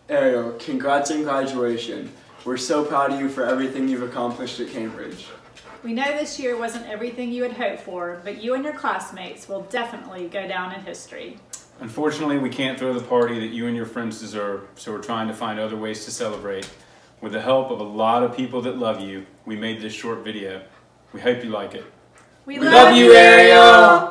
Ariel, congrats on graduation. We're so proud of you for everything you've accomplished at Cambridge. We know this year wasn't everything you had hoped for, but you and your classmates will definitely go down in history. Unfortunately, we can't throw the party that you and your friends deserve, so we're trying to find other ways to celebrate. With the help of a lot of people that love you, we made this short video. We hope you like it. We love you, Ariel!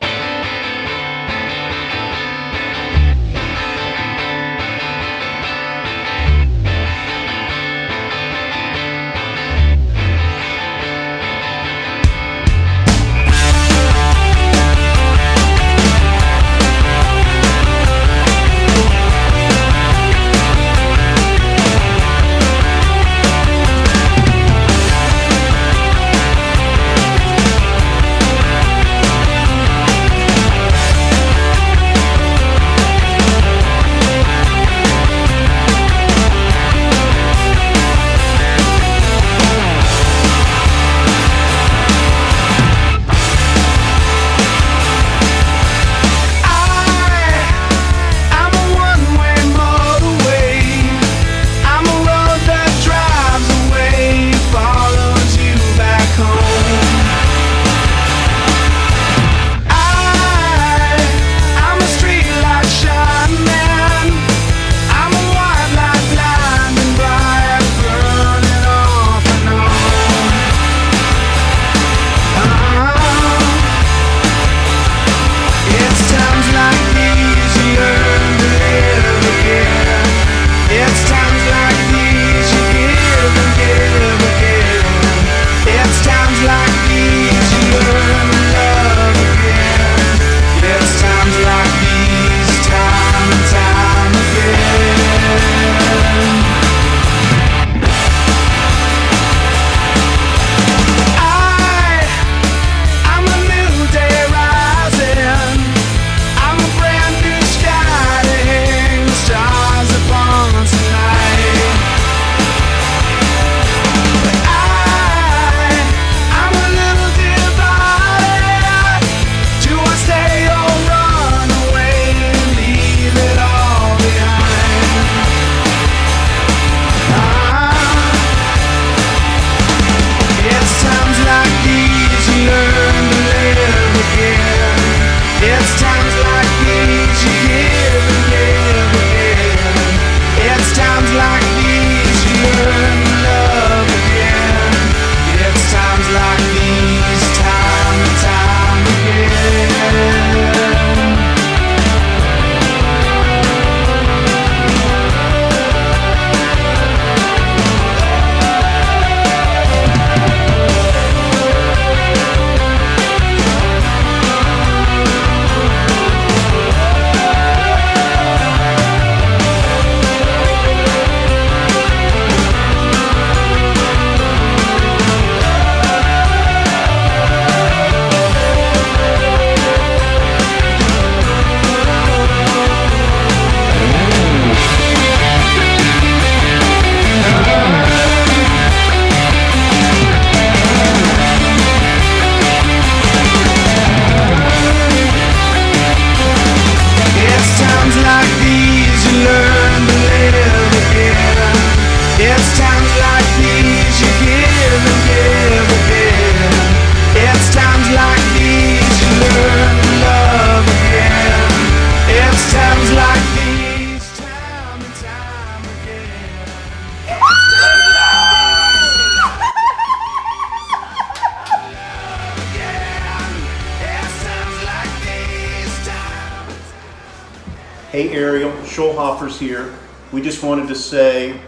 Hey Ariel, Schulhofer's here. We just wanted to say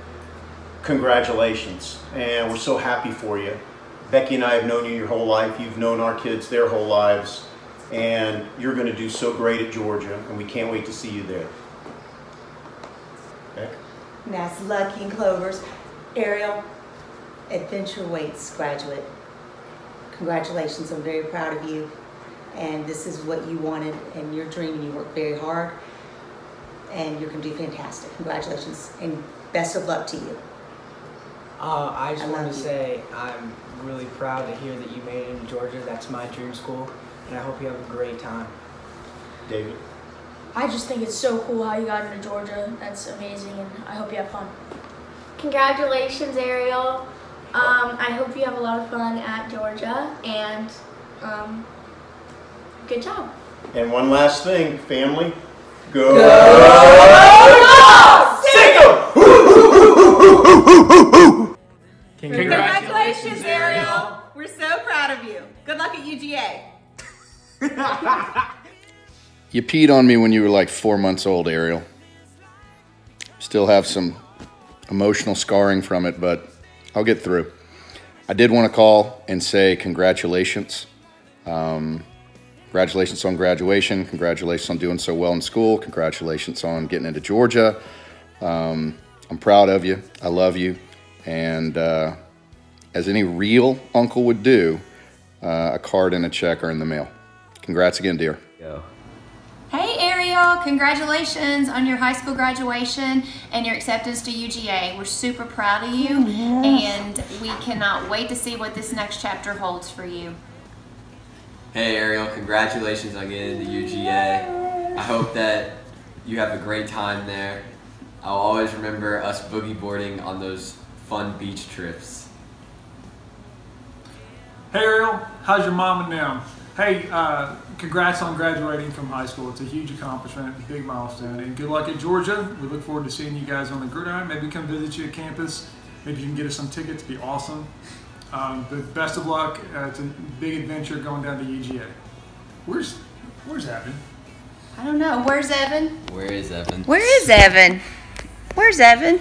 congratulations, and we're so happy for you. Becky and I have known you your whole life. You've known our kids their whole lives, and you're going to do so great at Georgia, and we can't wait to see you there. Beck? That's Lucky and Clovers. Ariel, Adventure Waits graduate. Congratulations, I'm very proud of you. And this is what you wanted and your dream, and you worked very hard. And you're going to do fantastic. Congratulations, and best of luck to you. I just want to say I'm really proud to hear that you made it into Georgia. That's my dream school, and I hope you have a great time. David? I just think it's so cool how you got into Georgia. That's amazing, and I hope you have fun. Congratulations, Ariel. I hope you have a lot of fun at Georgia, and good job. And one last thing, family. Go! Congratulations, Ariel. We're so proud of you. Good luck at UGA. You peed on me when you were like 4 months old, Ariel. Still have some emotional scarring from it, but I'll get through. I did want to call and say congratulations. Congratulations on graduation. Congratulations on doing so well in school. Congratulations on getting into Georgia. I'm proud of you. I love you. And as any real uncle would do, a card and a check are in the mail. Congrats again, dear. Hey Ariel, congratulations on your high school graduation and your acceptance to UGA. We're super proud of you, and we cannot wait to see what this next chapter holds for you. Hey Ariel, congratulations on getting into UGA. I hope that you have a great time there. I'll always remember us boogie boarding on those fun beach trips. Hey Ariel, how's your mom and them? Hey, congrats on graduating from high school. It's a huge accomplishment, a big milestone, and good luck at Georgia. We look forward to seeing you guys on the gridiron. Maybe come visit you at campus. Maybe you can get us some tickets. It'd be awesome. But best of luck. It's a big adventure going down to UGA. Where's Evan? I don't know. Where's Evan? Where is Evan? Where is Evan? Where's Evan?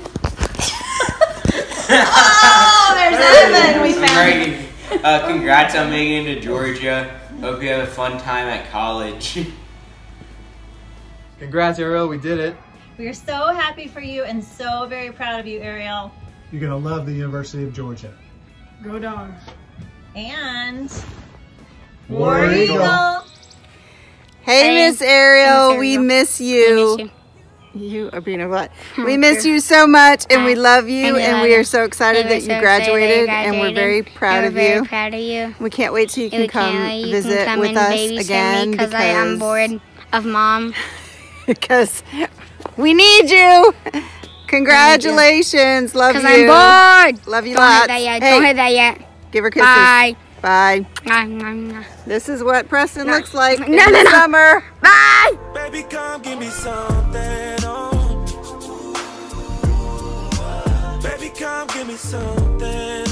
Oh, there's Evan. We found him. Congrats on making it to Georgia. Hope you have a fun time at college. Congrats, Ariel. We did it. We are so happy for you and so very proud of you, Ariel. You're going to love the University of Georgia. Go Dogs. And War Eagle. Hey, Miss Ariel, we miss you. You are being a what? We miss you so much, and we love you, and we are so excited that you graduated, and we're very proud of you. We can't wait till you can come visit with us again because I am bored of Mom. Because we need you. Congratulations, love you. Because I'm bored. Love you Don't lots. hit that yet. Hey, Don't hit that yet. Give her kisses. Bye. Bye. Bye. This is what Preston looks like in the summer. Bye. Baby, come give me something. Baby, come give me something.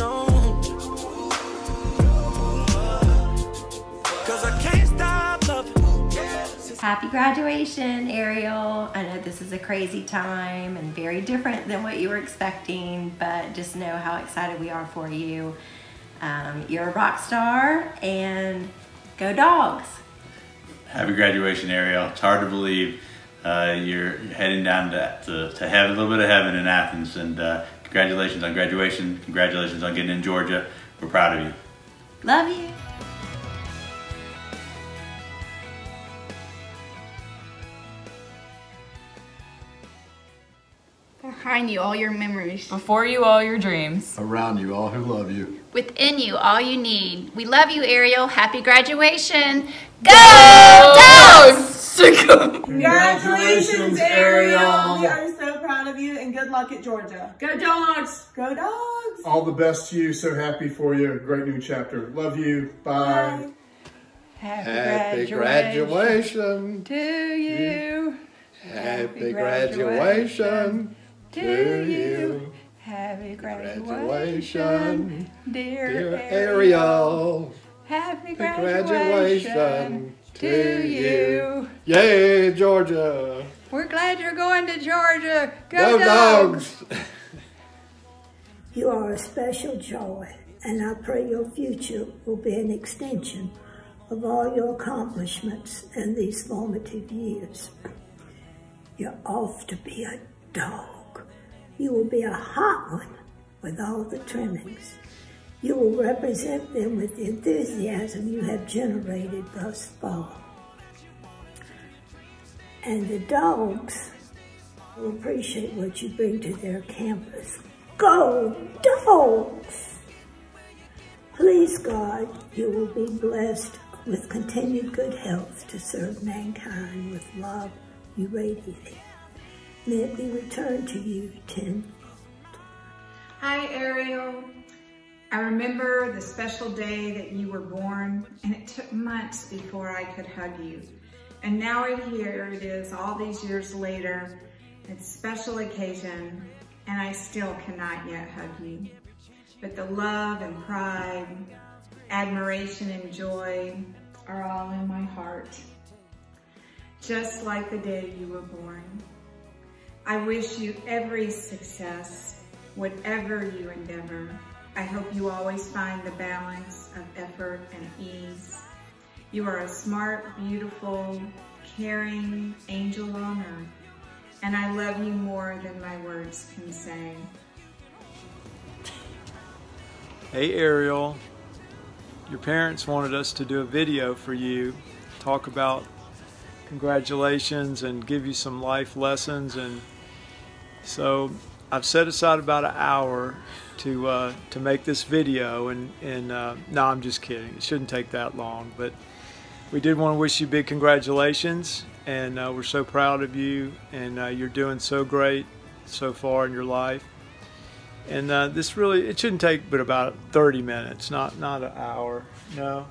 Cause I can't stop loving. Happy graduation, Ariel. I know this is a crazy time and very different than what you were expecting, but just know how excited we are for you. You're a rock star, and go Dogs. Happy graduation, Ariel. It's hard to believe you're heading down to have a little bit of heaven in Athens, and congratulations on graduation. Congratulations on getting in Georgia. We're proud of you. Love you. Behind you, all your memories. Before you, all your dreams. Around you, all who love you. Within you, all you need. We love you, Ariel. Happy graduation. Go Dogs! Congratulations, Ariel. We are so proud of you, and good luck at Georgia. Go Dogs! Go Dogs! All the best to you. So happy for you. Great new chapter. Love you. Bye. Happy graduation to you. Happy graduation to you. Happy graduation, dear Ariel. Happy graduation to you. Yay, Georgia. We're glad you're going to Georgia. Go Dogs. You are a special joy, and I pray your future will be an extension of all your accomplishments in these formative years. You're off to be a dog. You will be a hot one with all the trimmings. You will represent them with the enthusiasm you have generated thus far. And the dogs will appreciate what you bring to their campus. Go Dogs! Please God, you will be blessed with continued good health to serve mankind with love, you radiate. May it be returned to you tenfold. Hi, Ariel. I remember the special day that you were born, and it took months before I could hug you. And now here it is, all these years later. It's a special occasion, and I still cannot yet hug you. But the love and pride, admiration and joy are all in my heart, just like the day you were born. I wish you every success, whatever you endeavor. I hope you always find the balance of effort and ease. You are a smart, beautiful, caring angel on earth, and I love you more than my words can say. Hey Ariel, your parents wanted us to do a video for you, talk about congratulations and give you some life lessons, and so I've set aside about an hour to make this video, and no, I'm just kidding, it shouldn't take that long, but we did want to wish you big congratulations, and we're so proud of you, and you're doing so great so far in your life. And this really, it shouldn't take but about 30 minutes, not an hour, no.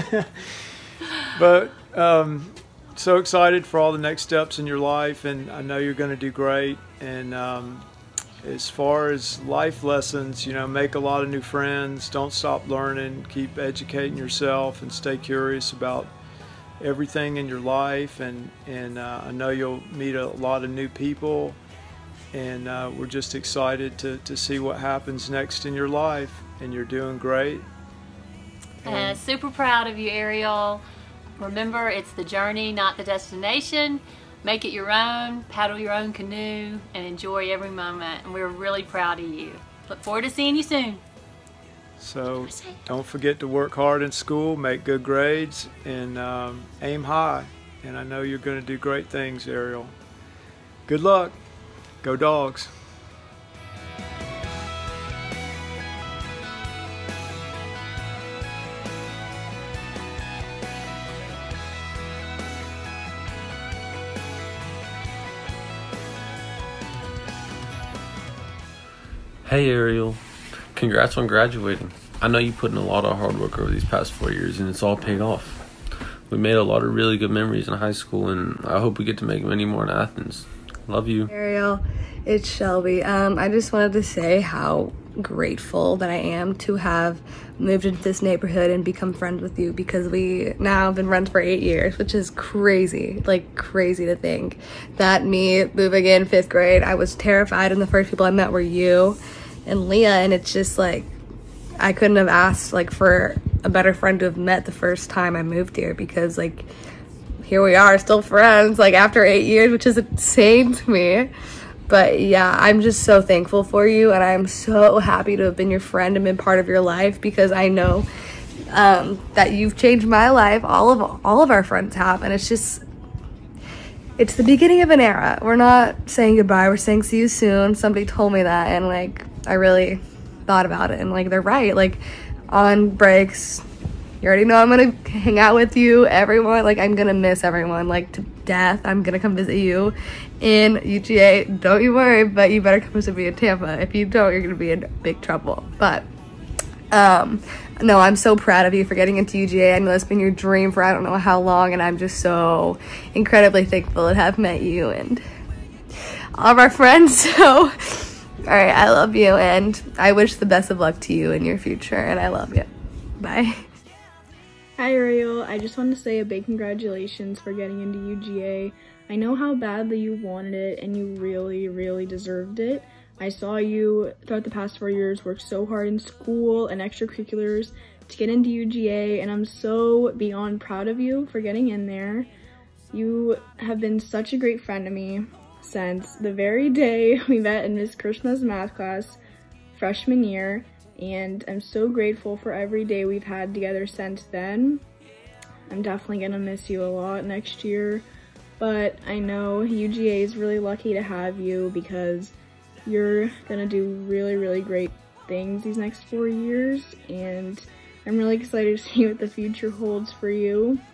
But so excited for all the next steps in your life, and I know you're going to do great. And as far as life lessons, you know, make a lot of new friends, don't stop learning, keep educating yourself, and stay curious about everything in your life. And I know you'll meet a lot of new people. And we're just excited to see what happens next in your life, and you're doing great. Super proud of you, Ariel. Remember, it's the journey, not the destination. Make it your own, paddle your own canoe, and enjoy every moment. And we're really proud of you. Look forward to seeing you soon. So don't forget to work hard in school, make good grades, and aim high. And I know you're going to do great things, Ariel. Good luck. Go Dogs! Hey Ariel, congrats on graduating. I know you put in a lot of hard work over these past 4 years, and it's all paid off. We made a lot of really good memories in high school, and I hope we get to make many more in Athens. Love you. Ariel, it's Shelby. I just wanted to say how grateful that I am to have moved into this neighborhood and become friends with you, because we now have been friends for 8 years, which is crazy, like crazy to think that me moving in 5th grade, I was terrified, and the first people I met were you and Leah, and it's just like, I couldn't have asked like for a better friend to have met the first time I moved here, because like, here we are still friends like after 8 years, which is insane to me. But yeah, I'm just so thankful for you, and I'm so happy to have been your friend and been part of your life, because I know that you've changed my life. All of our friends have, and it's the beginning of an era. We're not saying goodbye, we're saying see you soon. Somebody told me that, and like I really thought about it, and like they're right. Like on breaks, you already know I'm gonna hang out with you, everyone. Like I'm gonna miss everyone like to death. I'm gonna come visit you in UGA, don't you worry, but you better come visit me in Tampa. If you don't, you're gonna be in big trouble. But no, I'm so proud of you for getting into UGA. I know it's been your dream for I don't know how long, and I'm just so incredibly thankful to have met you and all of our friends. So all right, I love you, and I wish the best of luck to you in your future, and I love you. Bye. Hi Ariel, I just wanted to say a big congratulations for getting into UGA. I know how badly you wanted it, and you really, really deserved it. I saw you throughout the past 4 years work so hard in school and extracurriculars to get into UGA, and I'm so beyond proud of you for getting in there. You have been such a great friend to me since the very day we met in Ms. Krishna's math class freshman year, and I'm so grateful for every day we've had together since then. I'm definitely gonna miss you a lot next year, but I know UGA is really lucky to have you, because you're gonna do really, really great things these next 4 years, and I'm really excited to see what the future holds for you.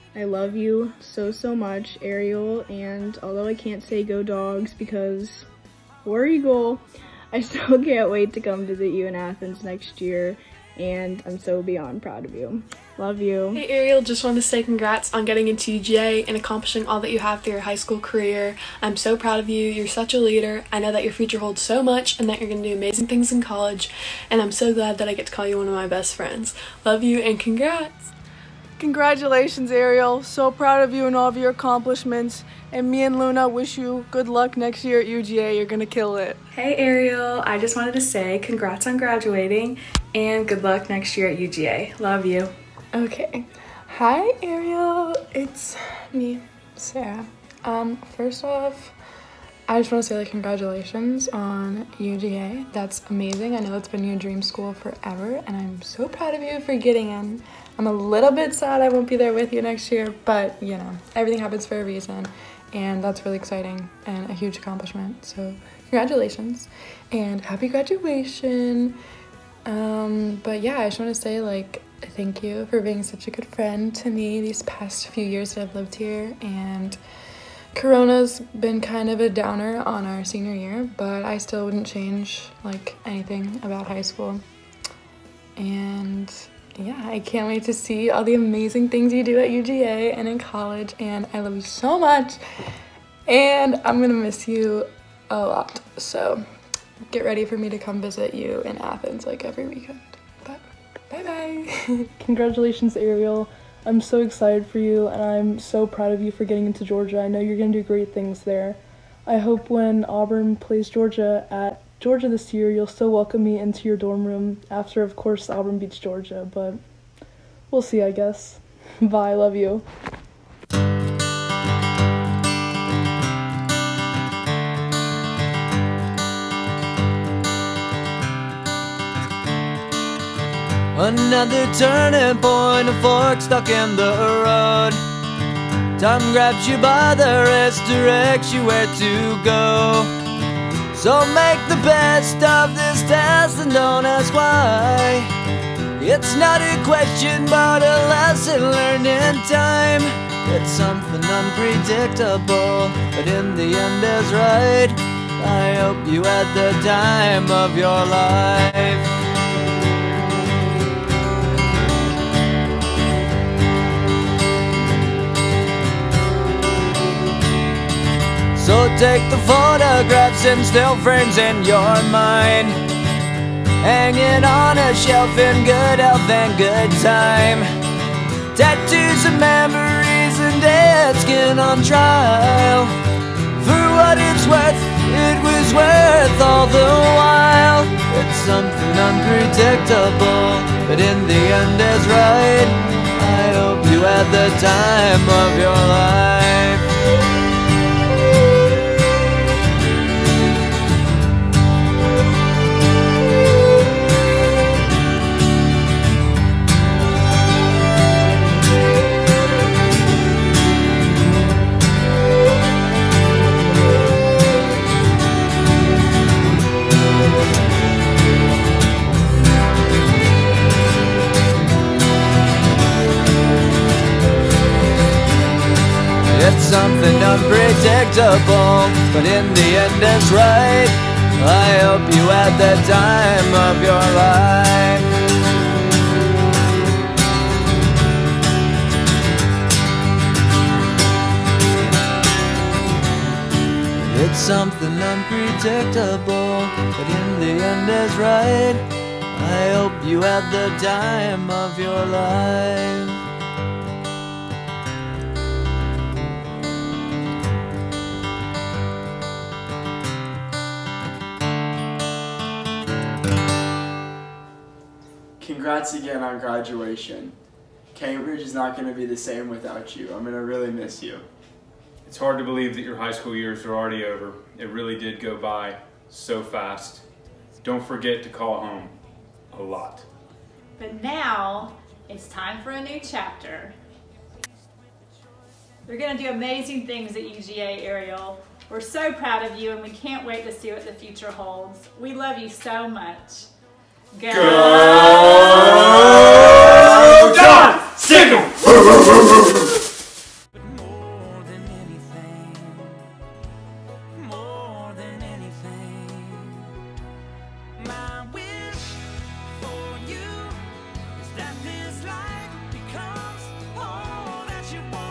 I love you so, so much, Ariel, and although I can't say go Dogs because War Eagle, I still can't wait to come visit you in Athens next year, and I'm so beyond proud of you. Love you. Hey Ariel, just wanted to say congrats on getting into UGA and accomplishing all that you have through your high school career. I'm so proud of you. You're such a leader. I know that your future holds so much and that you're going to do amazing things in college, and I'm so glad that I get to call you one of my best friends. Love you and congrats. Congratulations, Ariel. So proud of you and all of your accomplishments. And me and Luna wish you good luck next year at UGA. You're gonna kill it. Hey Ariel, I just wanted to say congrats on graduating and good luck next year at UGA. Love you. Okay. Hi, Ariel. It's me, Sarah. First off, I just want to say like congratulations on UGA. That's amazing. I know it's been your dream school forever, and I'm so proud of you for getting in. I'm a little bit sad I won't be there with you next year, but you know, everything happens for a reason, and that's really exciting and a huge accomplishment. So congratulations and happy graduation. But yeah, I just want to say like thank you for being such a good friend to me these past few years that I've lived here, and Corona's been kind of a downer on our senior year, but I still wouldn't change like anything about high school. And yeah, I can't wait to see all the amazing things you do at UGA and in college, and I love you so much, and I'm gonna miss you a lot. So get ready for me to come visit you in Athens like every weekend. But bye-bye. Congratulations, Ariel. I'm so excited for you, and I'm so proud of you for getting into Georgia. I know you're gonna do great things there. I hope when Auburn plays Georgia at Georgia this year, you'll still welcome me into your dorm room after, of course, Auburn beats Georgia, but we'll see, I guess. Bye, love you. Another turning point, a fork stuck in the road. Time grabs you by the wrist, directs you where to go. So make the best of this test and don't ask why. It's not a question but a lesson learned in time. It's something unpredictable, but in the end is right. I hope you had the time of your life. So take the photographs and still frames in your mind, hanging on a shelf in good health and good time. Tattoos of memories and dead skin on trial. For what it's worth, it was worth all the while. It's something unpredictable, but in the end is right. I hope you had the time of your life. It's something unpredictable, but in the end it's right. I hope you had the time of your life. It's something unpredictable, but in the end is right. I hope you had the time of your life. Congrats again on graduation. Cambridge is not going to be the same without you. I'm going to really miss you. It's hard to believe that your high school years are already over. It really did go by so fast. Don't forget to call home a lot. But now it's time for a new chapter. You're going to do amazing things at UGA, Ariel. We're so proud of you and we can't wait to see what the future holds. We love you so much. Go John Signal! you want.